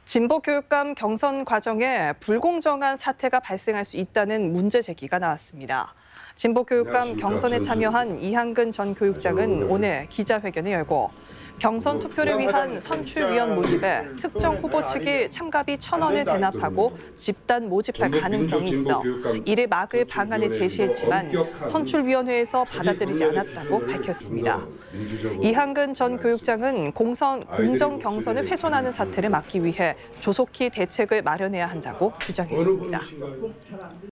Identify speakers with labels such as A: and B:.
A: 진보교육감 경선 과정에 불공정한 사태가 발생할 수 있다는 문제 제기가 나왔습니다. 진보교육감 경선에 참여한 이한근 전 교육장은 오늘 기자회견을 열고 경선 투표를 위한 선출위원 모집에 특정 후보 측이 참가비 1,000원을 대납하고 집단 모집할 가능성이 있어 이를 막을 방안을 제시했지만 선출위원회에서 받아들이지 않았다고 밝혔습니다. 이한근 전 교육장은 공정 경선을 훼손하는 사태를 막기 위해 조속히 대책을 마련해야 한다고 주장했습니다.